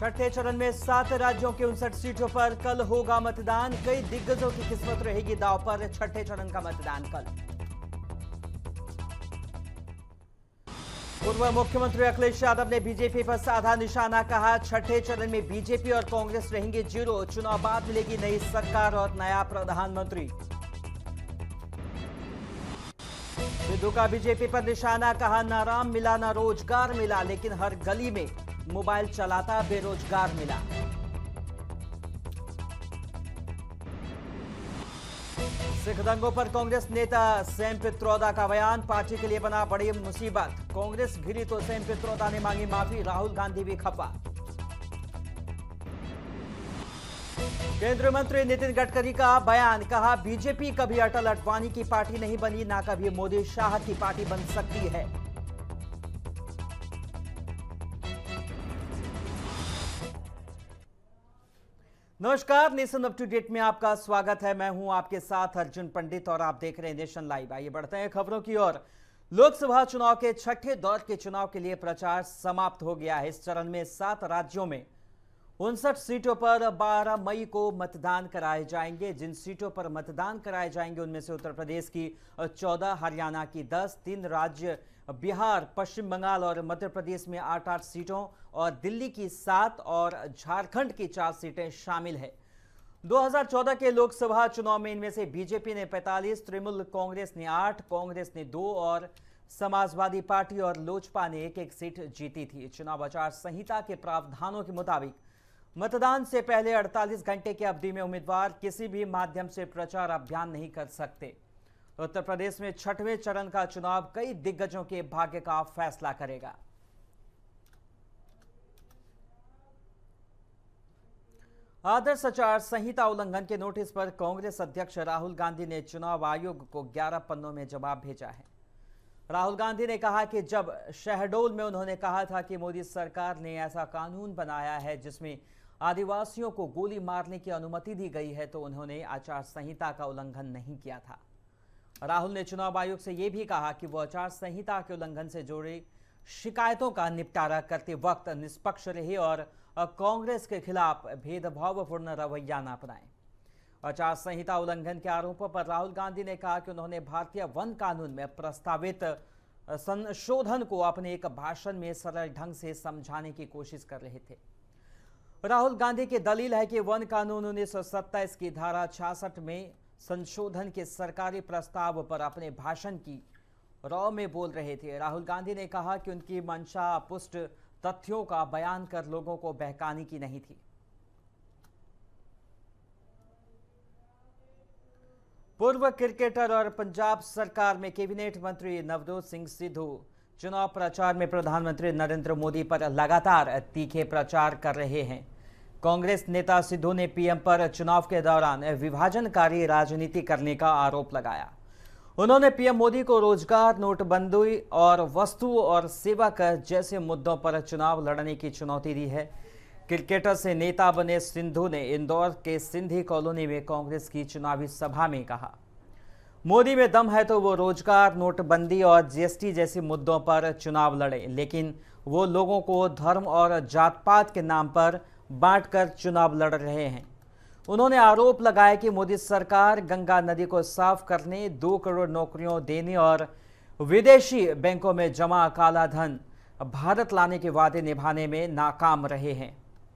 छठे चरण में 7 राज्यों के 59 सीटों पर कल होगा मतदान। कई दिग्गजों की किस्मत रहेगी दांव पर। छठे चरण का मतदान कल। पूर्व मुख्यमंत्री अखिलेश यादव ने बीजेपी पर साधा निशाना। कहा, छठे चरण में बीजेपी और कांग्रेस रहेंगे जीरो। चुनाव बाद मिलेगी नई सरकार और नया प्रधानमंत्री। सिद्धू का बीजेपी पर निशाना। कहा, ना राम मिला ना रोजगार मिला, लेकिन हर गली में मोबाइल चलाता बेरोजगार मिला। सिख दंगों पर कांग्रेस नेता सैम पित्रोदा का बयान। पार्टी के लिए बना बड़ी मुसीबत। कांग्रेस घिरी तो सैम पित्रोदा ने मांगी माफी। राहुल गांधी भी खफा। केंद्रीय मंत्री नितिन गडकरी का बयान। कहा, बीजेपी कभी अटल अडवाणी की पार्टी नहीं बनी, ना कभी मोदी शाह की पार्टी बन सकती है। नमस्कार, नेशन अप टू डेट में आपका स्वागत है। मैं हूं आपके साथ अर्जुन पंडित और आप देख रहे हैं नेशन लाइव। आइए बढ़ते हैं खबरों की ओर। लोकसभा चुनाव के छठे दौर के चुनाव के लिए प्रचार समाप्त हो गया है। इस चरण में 7 राज्यों में 59 सीटों पर 12 मई को मतदान कराए जाएंगे। जिन सीटों पर मतदान कराए जाएंगे उनमें से उत्तर प्रदेश की 14, हरियाणा की 10, 3 राज्य बिहार, पश्चिम बंगाल और मध्य प्रदेश में 8-8 सीटों और दिल्ली की 7 और झारखंड की 4 सीटें शामिल है। 2014 के लोकसभा चुनाव में इनमें से बीजेपी ने 45, तृणमूल कांग्रेस ने 8, कांग्रेस ने 2 और समाजवादी पार्टी और लोजपा ने 1-1 सीट जीती थी। चुनाव आचार संहिता के प्रावधानों के मुताबिक मतदान से पहले 48 घंटे की अवधि में उम्मीदवार किसी भी माध्यम से प्रचार अभियान नहीं कर सकते। उत्तर प्रदेश में छठवें चरण का चुनाव कई दिग्गजों के भाग्य का फैसला करेगा। आदर्श आचार संहिता उल्लंघन के नोटिस पर कांग्रेस अध्यक्ष राहुल गांधी ने चुनाव आयोग को 11 पन्नों में जवाब भेजा है। राहुल गांधी ने कहा कि जब शहडोल में उन्होंने कहा था कि मोदी सरकार ने ऐसा कानून बनाया है जिसमें आदिवासियों को गोली मारने की अनुमति दी गई है, तो उन्होंने आचार संहिता का उल्लंघन नहीं किया था। राहुल ने चुनाव आयोग से यह भी कहा कि वो आचार संहिता के उल्लंघन से जुड़ी शिकायतों का निपटारा करते वक्त निष्पक्ष रहे और कांग्रेस के खिलाफ भेदभावपूर्ण रवैया न अपनाएं। आचार संहिता उल्लंघन के आरोपों पर राहुल गांधी ने कहा कि उन्होंने भारतीय वन कानून में प्रस्तावित संशोधन को अपने एक भाषण में सरल ढंग से समझाने की कोशिश कर रहे थे। राहुल गांधी की दलील है कि वन कानून 1927 की धारा 66 में संशोधन के सरकारी प्रस्ताव पर अपने भाषण की रौ में बोल रहे थे। राहुल गांधी ने कहा कि उनकी मंशा पुष्ट तथ्यों का बयान कर लोगों को बहकाने की नहीं थी। पूर्व क्रिकेटर और पंजाब सरकार में कैबिनेट मंत्री नवजोत सिंह सिद्धू चुनाव प्रचार में प्रधानमंत्री नरेंद्र मोदी पर लगातार तीखे प्रचार कर रहे हैं। कांग्रेस नेता सिद्धू ने पीएम पर चुनाव के दौरान विभाजनकारी राजनीति करने का आरोप लगाया। उन्होंने पीएम मोदी को रोजगार, नोटबंदी और वस्तु और सेवा कर जैसे मुद्दों पर चुनाव लड़ने की चुनौती दी है। क्रिकेटर से नेता बने सिद्धू ने इंदौर के सिंधी कॉलोनी में कांग्रेस की चुनावी सभा में कहा, मोदी में दम है तो वो रोजगार, नोटबंदी और जीएसटी जैसे मुद्दों पर चुनाव लड़े, लेकिन वो लोगों को धर्म और जात पात के नाम पर बांटकर चुनाव लड़ रहे हैं। उन्होंने आरोप लगाया कि मोदी सरकार गंगा नदी को साफ करने, 2 करोड़ नौकरियां देने और विदेशी बैंकों में जमा काला धन भारत लाने के वादे निभाने में नाकाम रहे हैं।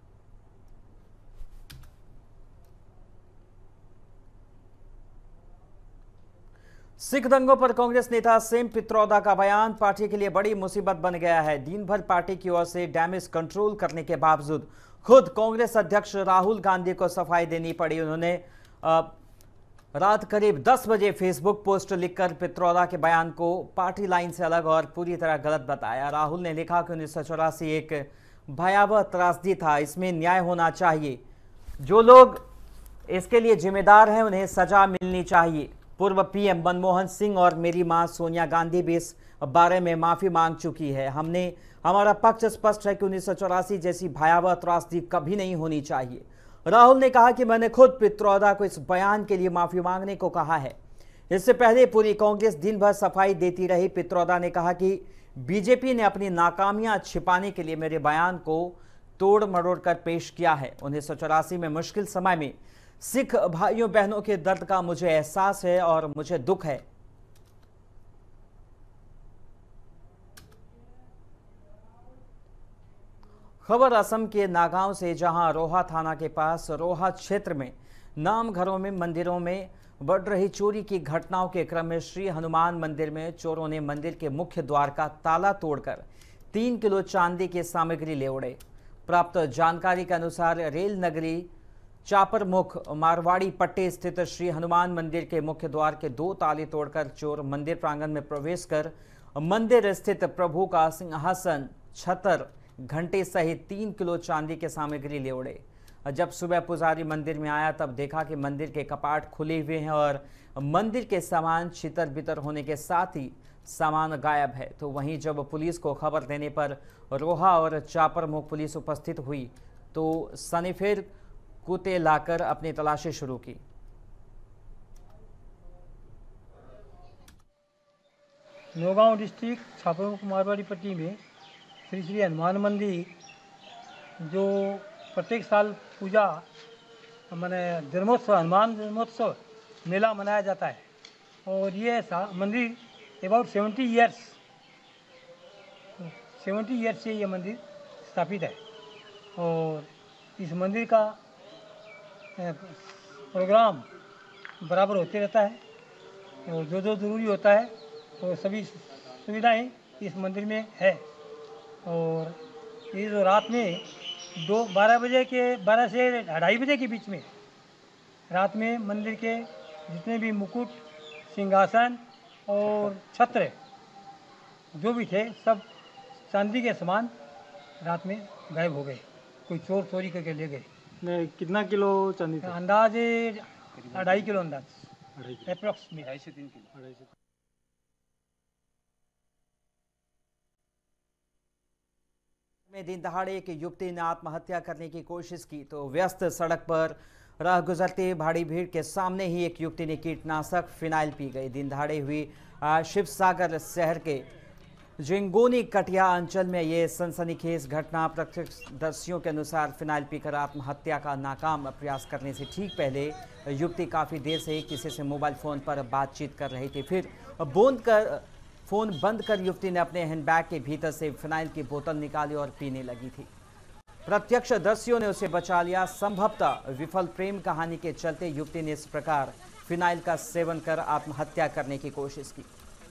सिख दंगों पर कांग्रेस नेता सैम पित्रोदा का बयान पार्टी के लिए बड़ी मुसीबत बन गया है। दिन भर पार्टी की ओर से डैमेज कंट्रोल करने के बावजूद खुद कांग्रेस अध्यक्ष राहुल गांधी को सफाई देनी पड़ी। उन्होंने रात करीब 10 बजे फेसबुक पोस्ट लिखकर पित्रोदा के बयान को पार्टी लाइन से अलग और पूरी तरह गलत बताया। राहुल ने लिखा कि 1984 एक भयावह त्रासदी था, इसमें न्याय होना चाहिए। जो लोग इसके लिए जिम्मेदार हैं उन्हें सजा मिलनी चाहिए। पूर्व पीएम मनमोहन सिंह और मेरी मां सोनिया गांधी भी इस बारे में माफी मांग चुकी है। हमारा पक्ष स्पष्ट है कि 1984 जैसी भयावह त्रासदी कभी नहीं होनी चाहिए। राहुल ने कहा कि मैंने खुद पित्रोदा को इस बयान के लिए माफी मांगने को कहा है। इससे पहले पूरी कांग्रेस दिन भर सफाई देती रही। पित्रोदा ने कहा कि बीजेपी ने अपनी नाकामियां छिपाने के लिए मेरे बयान को तोड़ मरोड़ कर पेश किया है। 1984 में मुश्किल समय में सिख भाइयों बहनों के दर्द का मुझे एहसास है और मुझे दुख है। खबर असम के नागांव से, जहां रोहा थाना के पास रोहा क्षेत्र में नाम घरों में मंदिरों में बढ़ रही चोरी की घटनाओं के क्रम में श्री हनुमान मंदिर में चोरों ने मंदिर के मुख्य द्वार का ताला तोड़कर 3 किलो चांदी की सामग्री ले उड़े। प्राप्त जानकारी के अनुसार रेल नगरी चापरमुख मारवाड़ी पट्टी स्थित श्री हनुमान मंदिर के मुख्य द्वार के 2 ताले तोड़कर चोर मंदिर प्रांगण में प्रवेश कर मंदिर स्थित प्रभु का सिंहासन, छतर, घंटे सहित 3 किलो चांदी के सामग्री ले उड़े। जब सुबह पुजारी मंदिर में आया तब देखा कि मंदिर के कपाट खुले हुए हैं और मंदिर के सामान छितर बितर होने के साथ ही सामान गायब है। तो वहीं जब पुलिस को खबर देने पर रोहा और चापरमुख पुलिस उपस्थित हुई तो सनीफेर कुत्ते लाकर अपनी तलाशी शुरू की। नौगांव डिस्ट्रिक्ट छापरमुख मारवाड़ी पट्टी में श्री श्री हनुमान मंदिर, जो प्रत्येक साल पूजा माने जन्मोत्सव, हनुमान जन्मोत्सव मेला मनाया जाता है। और ये मंदिर अबाउट 70 ईयर्स से ये मंदिर स्थापित है। और इस मंदिर का प्रोग्राम बराबर होते रहता है और जो ज़रूरी होता है वो सभी सुविधाएं इस मंदिर में है। और ये जो रात में 12 से 2:30 बजे के बीच में रात में मंदिर के जितने भी मुकुट, सिंहासन और छत्र जो भी थे सब चांदी के सामान रात में गायब हो गए। कोई चोर चोरी करके ले गए। कितना किलो चांदी था? अंदाजे 2.5 किलो, अंदाज अप्रॉक्स में 2.5 से 3 किलो। में दिन दहाड़े एक युवती ने आत्महत्या करने की कोशिश की तो व्यस्त सड़क पर राह गुजरते भारी भीड़ के सामने ही एक युवती ने कीटनाशक फिनाइल पी गई। दिन दहाड़े हुई शिवसागर शहर के जिंगोनी कटिया अंचल में ये सनसनीखेज घटना। प्रत्यक्षदर्शियों के अनुसार फिनाइल पीकर आत्महत्या का नाकाम प्रयास करने से ठीक पहले युवती काफ़ी देर से किसी से मोबाइल फ़ोन पर बातचीत कर रही थी। फिर फ़ोन बंद कर युवती ने अपने हैंडबैग के भीतर से फिनाइल की बोतल निकाली और पीने लगी थी। प्रत्यक्षदर्शियों ने उसे बचा लिया। संभवतः विफल प्रेम कहानी के चलते युवती ने इस प्रकार फिनाइल का सेवन कर आत्महत्या करने की कोशिश की।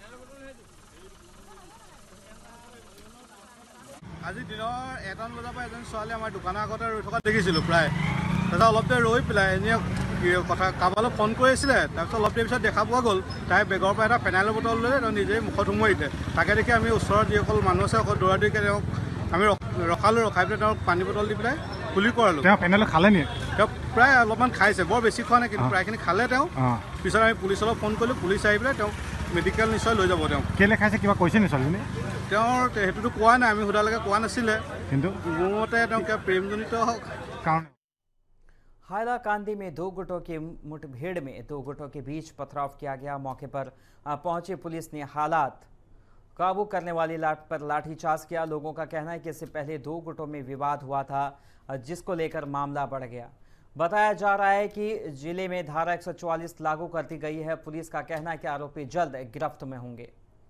আজি দিনৰ 1টা বজাৰ পৰা এজন ছোৱালী আমাৰ দোকানৰ আগতে ৰৈ থকা দেখিছিলোঁ প্ৰায়। তাৰপিছত অলপ দেৰি ৰৈ পেলাই এনেই কথা কাৰোবালৈ ফোন কৰিছিলে। তাৰপিছত অলপ দেৰি পিছত দেখা পোৱা গ'ল তাই বেগৰ পৰা এটা ফেনাইলৰ বটল লৈ তেওঁ নিজেই মুখত সুমুৱাই দিলে। তাকে দেখি আমি ওচৰত যিসকল মানুহ আছে অকল দৌৰা-দৌৰিকৈ তেওঁক আমি ৰখালোঁ। ৰখাই পেলাই তেওঁক পানী বটল দি পেলাই খুলি কৰালোঁ। তেওঁ ফেনাইল খালে নি? তেওঁ প্ৰায় অলপমান খাইছে, বৰ বেছি খোৱা নাই কিন্তু প্ৰায়খিনি খালে তেওঁ। পিছত আমি পুলিচলৈ ফোন কৰিলোঁ। পুলিচ আহি পেলাই তেওঁক মেডিকেল নিশ্চয় লৈ যাব। তেওঁ কেলে খাইছে কিবা কৈছে নি ছোৱালীজনী? তেওঁৰ সেইটোতো কোৱা নাই, আমি সোধালৈকে কোৱা নাছিলে কিন্তু মোৰ মতে তেওঁ কিবা প্ৰেমজনিত কাৰণ। हाइलाकांदी में 2 गुटों की मुठभेड़ में 2 गुटों के बीच पथराव किया गया। मौके पर पहुंची पुलिस ने हालात काबू करने वाली लाठीचार्ज किया। लोगों का कहना है कि इससे पहले 2 गुटों में विवाद हुआ था, जिसको लेकर मामला बढ़ गया। बताया जा रहा है कि जिले में धारा 144 लागू कर दी गई है। पुलिस का कहना है कि आरोपी जल्द गिरफ्त में होंगे।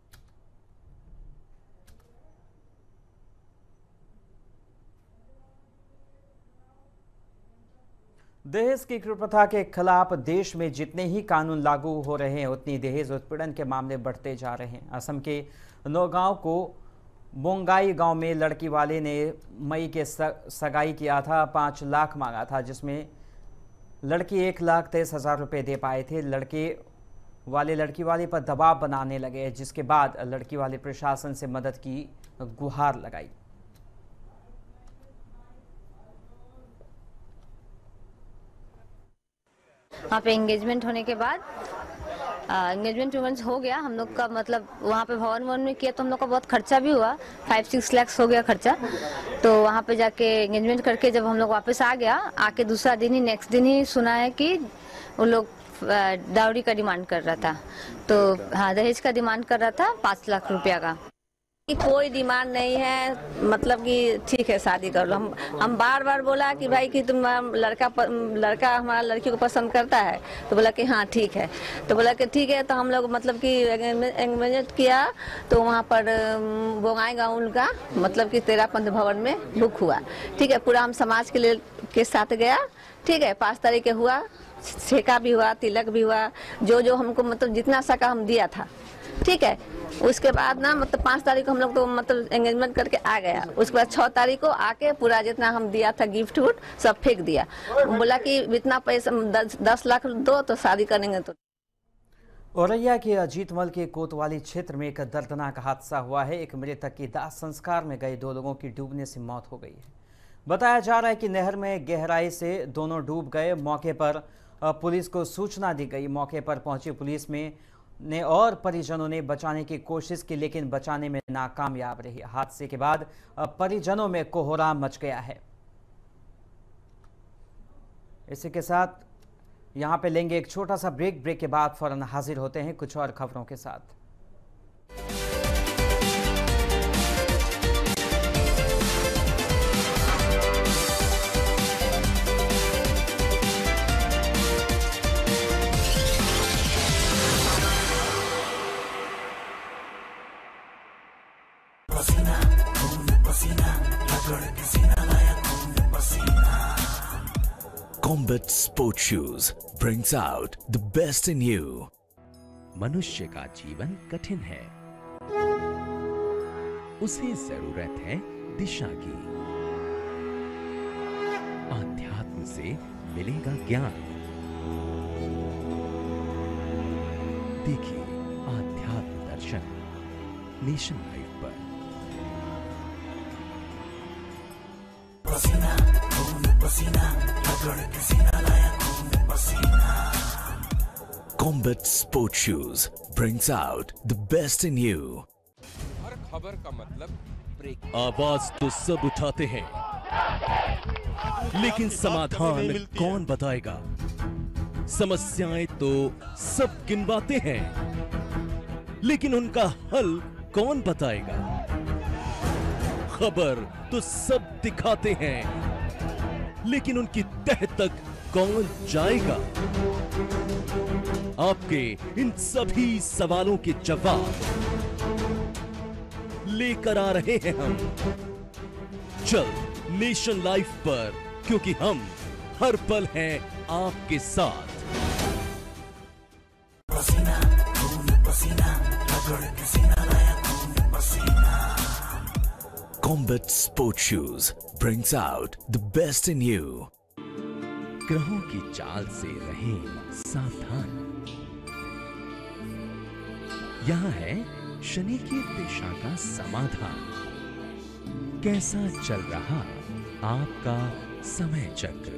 दहेज की कुप्रथा के खिलाफ देश में जितने ही कानून लागू हो रहे हैं उतनी दहेज उत्पीड़न के मामले बढ़ते जा रहे हैं। असम के नौगांव को बोंगाई गांव में लड़की वाले ने मई के सगाई किया था। 5 लाख मांगा था, जिसमें लड़की 1,23,000 रुपये दे पाए थे। लड़की वाले पर दबाव बनाने लगे, जिसके बाद लड़की वाले प्रशासन से मदद की गुहार लगाई। वहाँ पे एंगेजमेंट होने के बाद एंगेजमेंट हो गया हम लोग का, मतलब वहाँ पे भवन में किया तो हम लोग का बहुत खर्चा भी हुआ, 5-6 लाख हो गया खर्चा। तो वहाँ पे जाके एंगेजमेंट करके जब हम लोग वापस आ गया, आके दूसरा दिन ही नेक्स्ट दिन ही सुना है कि वो लोग डाउरी का डिमांड कर रहा था। तो हाँ, दहेज का डिमांड कर रहा था 5 लाख रुपया का। कोई डिमांड नहीं है, मतलब कि ठीक है शादी कर लो। हम बार बार बोला कि भाई कि तुम लड़का हमारा लड़की को पसंद करता है, तो बोला कि हाँ ठीक है। तो बोला कि ठीक है, तो हम लोग मतलब कि एंगेजमेंट किया, तो वहाँ पर बोंगाई गाँव का मतलब कि 13 पंथ भवन में बुक हुआ। ठीक है, पूरा हम समाज के साथ गया। ठीक है, 5 तारीख हुआ, छेका भी हुआ, तिलक भी हुआ, जो हमको मतलब जितना सका हम दिया था। ठीक है, उसके बाद ना मतलब 5 तारीख को हम लोग तो मतलब एंगेजमेंट करके आ गया। उसके बाद 6 तारीख को आके पूरा जितना हम दिया था गिफ्ट वुट सब फेंक दिया। बोला कि इतना पैसा 10 लाख दो तो शादी करेंगे। तो औरैया के अजीतमल के कोतवाली क्षेत्र में एक दर्दनाक हादसा हुआ है। एक मृतक की दाह संस्कार में गए 2 लोगों की डूबने से मौत हो गई है। बताया जा रहा है कि नहर में गहराई से दोनों डूब गए। मौके पर पुलिस को सूचना दी गई। मौके पर पहुंची पुलिस ने और परिजनों ने बचाने की कोशिश की, लेकिन बचाने में नाकामयाब रही। हादसे के बाद परिजनों में कोहराम मच गया है। इसी के साथ यहां पे लेंगे एक छोटा सा ब्रेक के बाद फौरन हाजिर होते हैं कुछ और खबरों के साथ। Combat Sport Shoes brings out the best in you. मनुष्य का जीवन कठिन है, उसे जरूरत है दिशा की। आध्यात्म से मिलेगा ज्ञान। देखिए आध्यात्म दर्शन नेशन लाइव पर। पसीना खून पसीना रगड़ के सीना लाया खून पसीना। Combat Sport Shoes brings out the best in you. हर खबर का मतलब ब्रेक। आवाज तो सब उठाते हैं, लेकिन समाधान कौन बताएगा? समस्याएं तो सब गिनवाते हैं, लेकिन उनका हल कौन बताएगा? खबर तो सब दिखाते हैं, लेकिन उनकी तह तक कौन जाएगा? आपके इन सभी सवालों के जवाब लेकर आ रहे हैं हम जल्द नेशन लाइव पर, क्योंकि हम हर पल हैं आपके साथ। पसीना खून पसीना रगड़ के सीना लाया खून पसीना। Combat Sport Shoes brings out the best in you. ग्रहों की चाल से रहें सावधान। यहाँ है शनि की दिशा का समाधान। कैसा चल रहा आपका समय चक्र?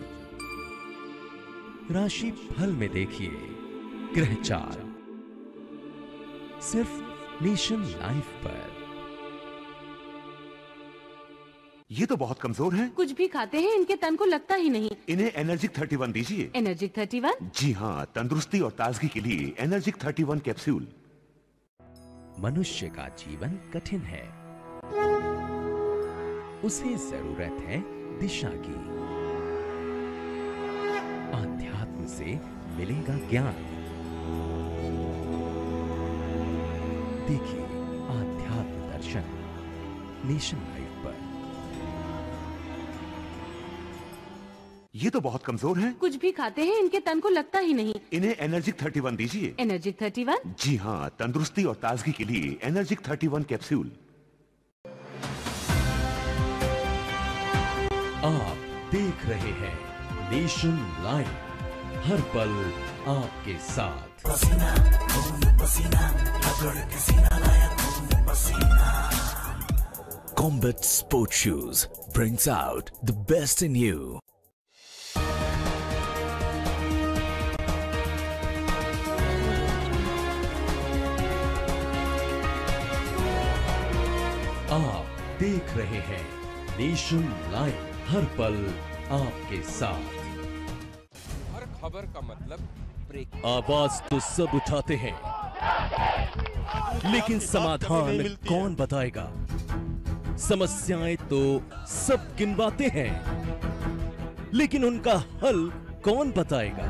राशि फल में देखिए ग्रह चाल, सिर्फ नेशन लाइव पर। ये तो बहुत कमजोर हैं। कुछ भी खाते हैं इनके तन को लगता ही नहीं। इन्हें एनर्जिक 31 दीजिए। एनर्जिक 31? जी हाँ, तंदुरुस्ती और ताजगी के लिए एनर्जिक 31 कैप्सूल। मनुष्य का जीवन कठिन है, उसे जरूरत है दिशा की। आध्यात्म से मिलेगा ज्ञान। देखिए आध्यात्म दर्शन नेशन लाइव पर। ये तो बहुत कमजोर हैं। कुछ भी खाते हैं इनके तन को लगता ही नहीं। इन्हें एनर्जिक 31 दीजिए। एनर्जिक 31? जी हाँ, तंदुरुस्ती और ताजगी के लिए एनर्जिक 31 कैप्सूल। आप देख रहे हैं नेशन लाइव, हर पल आपके साथ। पसीना खून पसीना रगड़ के सीना लाया खून पसीना। Combat Sport Shoes brings out the best in you. आप देख रहे हैं नेशन लाइव, हर पल आपके साथ। हर खबर का मतलब ब्रेक। आवाज तो सब उठाते हैं, लेकिन समाधान कौन बताएगा? समस्याएं तो सब गिनवाते हैं, लेकिन उनका हल कौन बताएगा?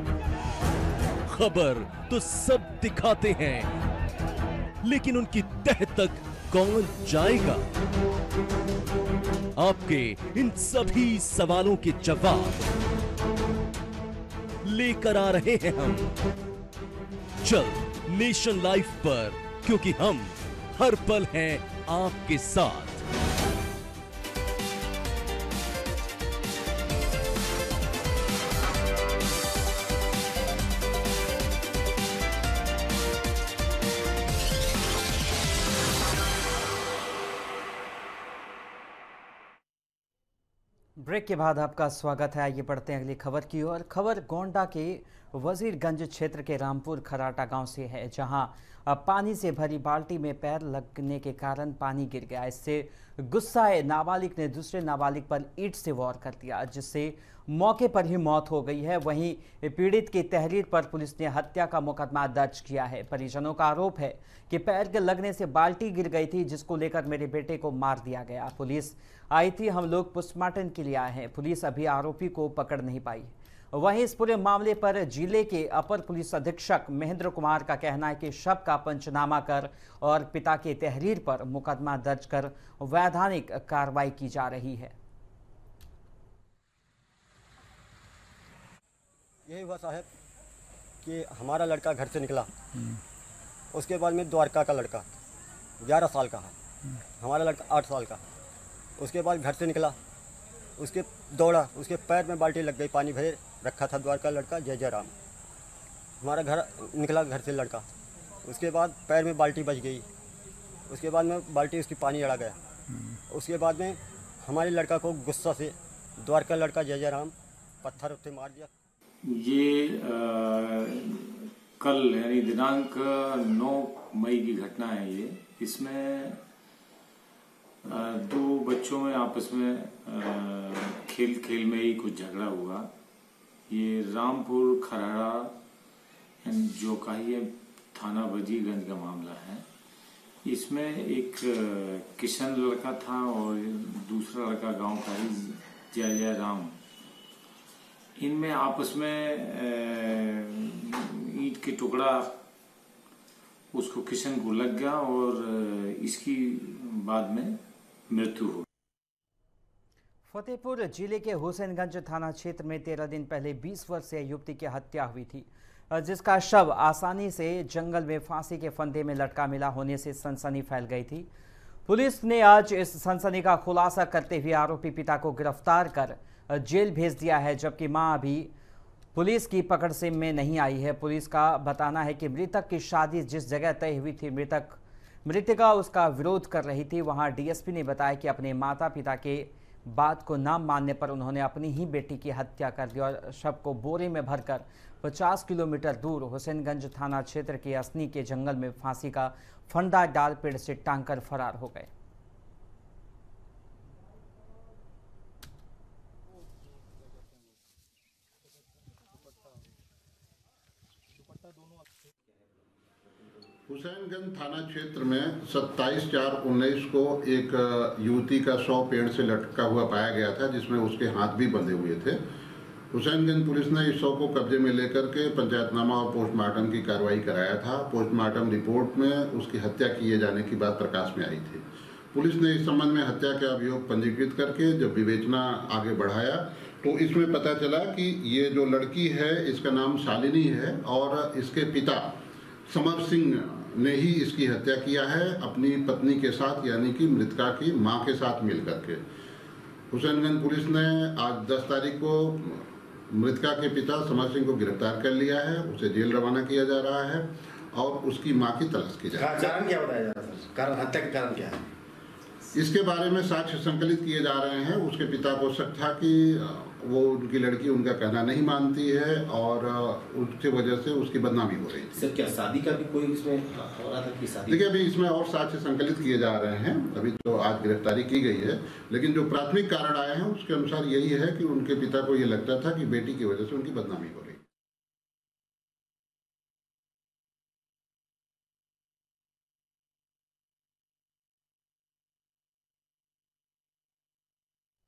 खबर तो सब दिखाते हैं, लेकिन उनकी तह तक कौन जाएगा? आपके इन सभी सवालों के जवाब लेकर आ रहे हैं हम जल्द नेशन लाइव पर, क्योंकि हम हर पल हैं आपके साथ। ब्रेक के बाद आपका स्वागत है। आइए बढ़ते हैं अगली खबर की ओर। खबर गोंडा के वजीरगंज क्षेत्र के रामपुर खराटा गांव से है, जहां पानी से भरी बाल्टी में पैर लगने के कारण पानी गिर गया। इससे गुस्साए नाबालिग ने दूसरे नाबालिग पर ईंट से वार कर दिया, जिससे मौके पर ही मौत हो गई है। वहीं पीड़ित की तहरीर पर पुलिस ने हत्या का मुकदमा दर्ज किया है। परिजनों का आरोप है कि पैर के लगने से बाल्टी गिर गई थी, जिसको लेकर मेरे बेटे को मार दिया गया। पुलिस आई थी, हम लोग पोस्टमार्टम के लिए आए हैं। पुलिस अभी आरोपी को पकड़ नहीं पाई। वहीं इस पूरे मामले पर जिले के अपर पुलिस अधीक्षक महेंद्र कुमार का कहना है कि शव का पंचनामा कर और पिता की तहरीर पर मुकदमा दर्ज कर वैधानिक कार्रवाई की जा रही है। यही हुआ साहब कि हमारा लड़का घर से निकला, उसके बाद में द्वारका का लड़का 11 साल का है, हमारा लड़का 8 साल का। उसके बाद घर से निकला, उसके दौड़ा, उसके पैर में बाल्टी लग गई, पानी भरे रखा था द्वारका लड़का जय जय राम। हमारा घर निकला घर से लड़का, उसके बाद पैर में बाल्टी बच गई, उसके बाद में बाल्टी उसकी पानी अड़ा गया। उसके बाद में हमारे लड़का को गुस्सा से द्वारका लड़का जय जय राम पत्थर उत्ते मार दिया। ये कल यानी दिनांक 9 मई की घटना है ये। इसमें दो बच्चों में आपस में खेल में ही कुछ झगड़ा हुआ। ये रामपुर खराड़ा जो कहिए थाना वजीरगंज का मामला है। इसमें एक किशन लड़का था और दूसरा लड़का गांव का ही जय जय राम। इनमें आपस में ईंट के टुकड़ा उसको किशन को लग गया और इसकी बाद में मृत्यु हो। फतेहपुर जिले के हुसैनगंज थाना क्षेत्र में 13 दिन पहले 20 वर्षीय युवती की हत्या हुई थी, जिसका शव आसानी से जंगल में फांसी के फंदे में लटका मिला होने से सनसनी फैल गई थी। पुलिस ने आज इस सनसनी का खुलासा करते हुए आरोपी पिता को गिरफ्तार कर जेल भेज दिया है, जबकि मां अभी पुलिस की पकड़ से में नहीं आई है। पुलिस का बताना है कि मृतक की शादी जिस जगह तय हुई थी, मृतका उसका विरोध कर रही थी। वहां डीएसपी ने बताया कि अपने माता पिता के बात को न मानने पर उन्होंने अपनी ही बेटी की हत्या कर दी और शव को बोरे में भरकर 50 किलोमीटर दूर हुसैनगंज थाना क्षेत्र के असनी के जंगल में फांसी का फंदा डाल पेड़ से टांगकर फरार हो गए। हुसैनगंज थाना क्षेत्र में 27/4/19 को एक युवती का शव पेड़ से लटका हुआ पाया गया था, जिसमें उसके हाथ भी बंधे हुए थे। हुसैनगंज पुलिस ने इस शव को कब्जे में लेकर के पंचायतनामा और पोस्टमार्टम की कार्रवाई कराया था। पोस्टमार्टम रिपोर्ट में उसकी हत्या किए जाने की बात प्रकाश में आई थी। पुलिस ने इस संबंध में हत्या के अभियोग पंजीकृत करके जब विवेचना आगे बढ़ाया तो इसमें पता चला कि ये जो लड़की है इसका नाम शालिनी है और इसके पिता समर सिंह ने ही इसकी हत्या किया है अपनी पत्नी के साथ, यानी कि मृतका की मां के साथ मिलकर के। हुसैनगंज पुलिस ने आज 10 तारीख को मृतका के पिता समर सिंह को गिरफ्तार कर लिया है, उसे जेल रवाना किया जा रहा है और उसकी मां की तलाश की जा रही है। कारण क्या बताया जा रहा है? कारण हत्या का कारण क्या है? इसके बारे में साक्ष्य संकलित किए जा रहे हैं। उसके पिता को शक था कि वो उनकी लड़की उनका कहना नहीं मानती है और उसकी वजह से उसकी बदनामी हो रही थी। सर क्या शादी का भी कोई इसमें हो रहा था कि शादी? देखिए अभी इसमें और साक्ष्य संकलित किए जा रहे हैं। अभी तो आज गिरफ्तारी की गई है, लेकिन जो प्राथमिक कारण आए हैं उसके अनुसार यही है कि उनके पिता को ये लगता था कि बेटी की वजह से उनकी बदनामी हो रही है।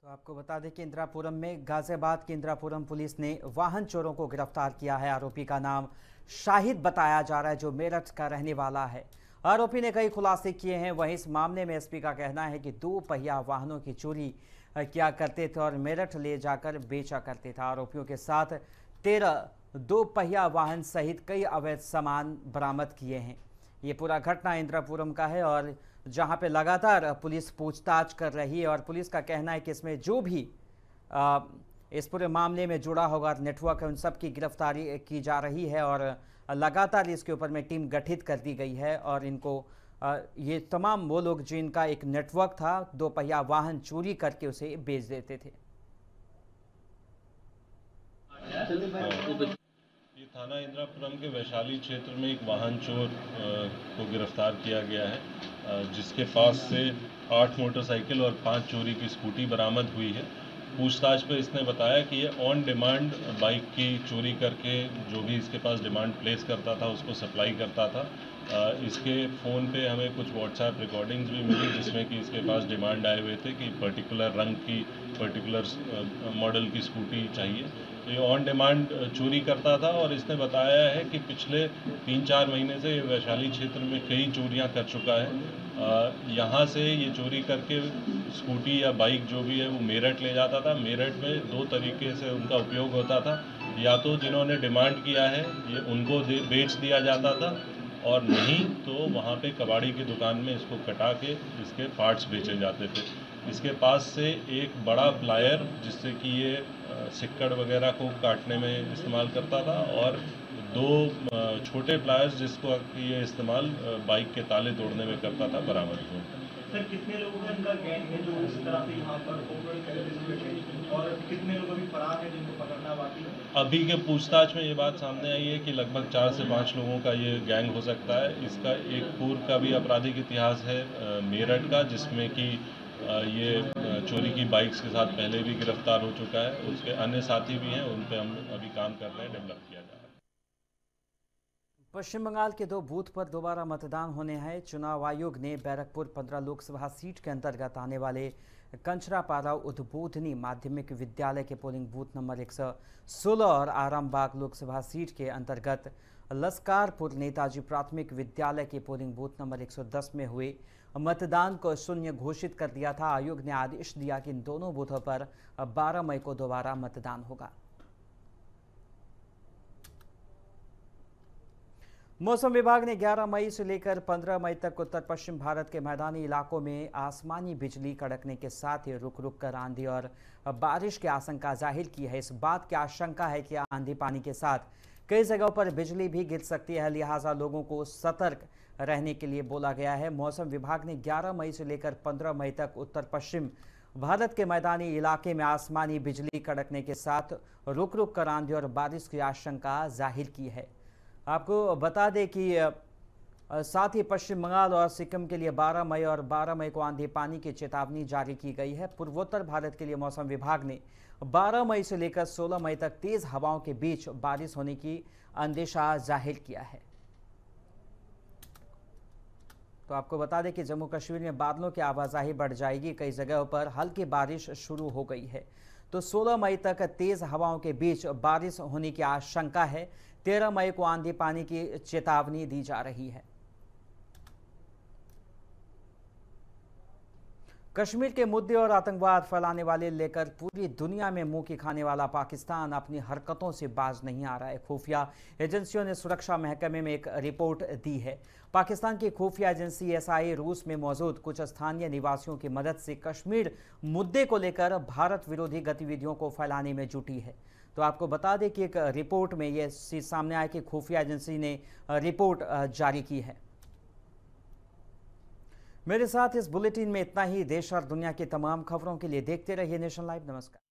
तो आपको बता दें कि इंदिरापुरम में गाजियाबाद की इंदिरापुरम पुलिस ने वाहन चोरों को गिरफ्तार किया है। आरोपी का नाम शाहिद बताया जा रहा है, जो मेरठ का रहने वाला है। आरोपी ने कई खुलासे किए हैं। वहीं इस मामले में एसपी का कहना है कि 2 पहिया वाहनों की चोरी किया करते थे और मेरठ ले जाकर बेचा करते थे। आरोपियों के साथ 13 2 पहिया वाहन सहित कई अवैध सामान बरामद किए हैं। ये पूरा घटना इंदिरापुरम का है और जहां पे लगातार पुलिस पूछताछ कर रही है और पुलिस का कहना है कि इसमें जो भी इस पूरे मामले में जुड़ा होगा नेटवर्क है, उन सब की गिरफ्तारी की जा रही है और लगातार इसके ऊपर में टीम गठित कर दी गई है। और इनको ये तमाम वो लोग जिनका एक नेटवर्क था, 2 पहिया वाहन चोरी करके उसे बेच देते थे। ये थाना इंदिरापुरम के वैशाली क्षेत्र में एक वाहन चोर को गिरफ्तार किया गया है, जिसके पास से 8 मोटरसाइकिल और 5 चोरी की स्कूटी बरामद हुई है। पूछताछ पे इसने बताया कि ये ऑन डिमांड बाइक की चोरी करके जो भी इसके पास डिमांड प्लेस करता था उसको सप्लाई करता था। इसके फ़ोन पे हमें कुछ व्हाट्सएप रिकॉर्डिंग्स भी मिली जिसमें कि इसके पास डिमांड आए हुए थे कि पर्टिकुलर रंग की, पर्टिकुलर मॉडल की स्कूटी चाहिए। तो ये ऑन डिमांड चोरी करता था और इसने बताया है कि पिछले 3-4 महीने से ये वैशाली क्षेत्र में कई चोरियां कर चुका है। यहाँ से ये चोरी करके स्कूटी या बाइक जो भी है वो मेरठ ले जाता था। मेरठ में 2 तरीके से उनका उपयोग होता था, या तो जिन्होंने डिमांड किया है ये उनको बेच दिया जाता था, और नहीं तो वहाँ पे कबाड़ी की दुकान में इसको कटा के इसके पार्ट्स बेचे जाते थे। इसके पास से एक बड़ा प्लायर जिससे कि ये सिक्कड़ वगैरह को काटने में इस्तेमाल करता था, और 2 छोटे प्लायर्स जिसको ये इस्तेमाल बाइक के ताले तोड़ने में करता था, बरामद हुए। सर, कितने लोगों का इनका गैंग है जो इस तरह से यहाँ पर ऑपरेट कर रहे हैं और कितने लोग अभी फरार हैं जिनको पकड़ना बाकी है? अभी के पूछताछ में ये बात सामने आई है कि लगभग 4 से 5 लोगों का ये गैंग हो सकता है। इसका एक पूर्व का भी आपराधिक इतिहास है मेरठ का, जिसमें कि ये चोरी की बाइक्स के साथ पहले भी गिरफ्तार हो चुका है। उसके अन्य साथी भी हैं, उन पर हम अभी काम कर रहे हैं, डेवलप किया जा रहा है। पश्चिम बंगाल के 2 बूथ पर दोबारा मतदान होने हैं। चुनाव आयोग ने बैरकपुर 15 लोकसभा सीट के अंतर्गत आने वाले कंचरापारा उद्बोधनी माध्यमिक विद्यालय के पोलिंग बूथ नंबर 116 और आरामबाग लोकसभा सीट के अंतर्गत लस्कारपुर नेताजी प्राथमिक विद्यालय के पोलिंग बूथ नंबर 110 में हुए मतदान को शून्य घोषित कर दिया था। आयोग ने आदेश दिया कि इन दोनों बूथों पर 12 मई को दोबारा मतदान होगा। मौसम विभाग ने 11 मई से लेकर 15 मई तक उत्तर पश्चिम भारत के मैदानी इलाकों में आसमानी बिजली कड़कने के साथ ही रुक रुक कर आंधी और बारिश की आशंका जाहिर की है। इस बात की आशंका है कि आंधी पानी के साथ कई जगहों पर बिजली भी गिर सकती है, लिहाजा लोगों को सतर्क रहने के लिए बोला गया है। मौसम विभाग ने 11 मई से लेकर 15 मई तक उत्तर पश्चिम भारत के मैदानी इलाके में आसमानी बिजली कड़कने के साथ रुक रुक कर आंधी और बारिश की आशंका जाहिर की है। आपको बता दें कि साथ ही पश्चिम बंगाल और सिक्किम के लिए 12 मई और 12 मई को आंधी पानी की चेतावनी जारी की गई है। पूर्वोत्तर भारत के लिए मौसम विभाग ने 12 मई से लेकर 16 मई तक तेज हवाओं के बीच बारिश होने की अंदेशा जाहिर किया है। तो आपको बता दें कि जम्मू कश्मीर में बादलों की आवाजाही बढ़ जाएगी। कई जगहों पर हल्की बारिश शुरू हो गई है। तो 16 मई तक तेज हवाओं के बीच बारिश होने की आशंका है। 13 मई को आंधी पानी की चेतावनी दी जा रही है। कश्मीर के मुद्दे और आतंकवाद फैलाने वाले लेकर पूरी दुनिया में मुंह की खाने वाला पाकिस्तान अपनी हरकतों से बाज नहीं आ रहा है। खुफिया एजेंसियों ने सुरक्षा महकमे में एक रिपोर्ट दी है। पाकिस्तान की खुफिया एजेंसी एसआई रूस में मौजूद कुछ स्थानीय निवासियों की मदद से कश्मीर मुद्दे को लेकर भारत विरोधी गतिविधियों को फैलाने में जुटी है। तो आपको बता दें कि एक रिपोर्ट में यह चीज सामने आया कि खुफिया एजेंसी ने रिपोर्ट जारी की है। मेरे साथ इस बुलेटिन में इतना ही। देश और दुनिया की तमाम खबरों के लिए देखते रहिए नेशन लाइव। नमस्कार।